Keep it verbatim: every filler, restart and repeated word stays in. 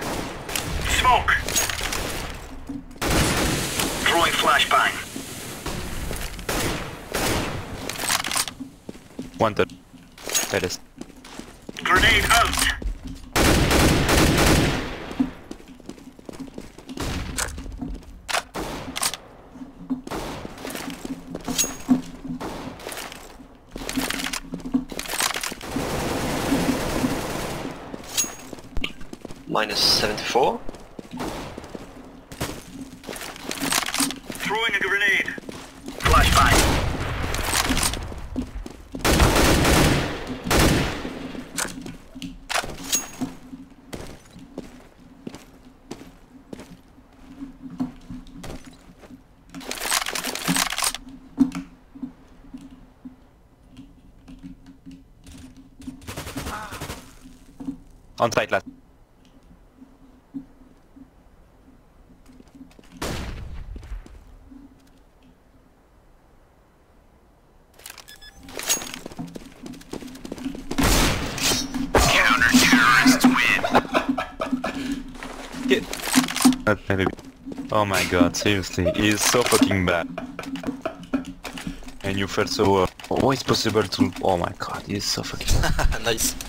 Smoke! Throwing flashbang. One third. Pedest. Grenade out! Minus seventy-four. Throwing a grenade. Flashbang. On site last. Counter-terrorists win. Get. Not maybe. Oh my god, seriously, he is so fucking bad. And you felt so. Uh, how is possible to? Oh my god, he is so fucking. Nice.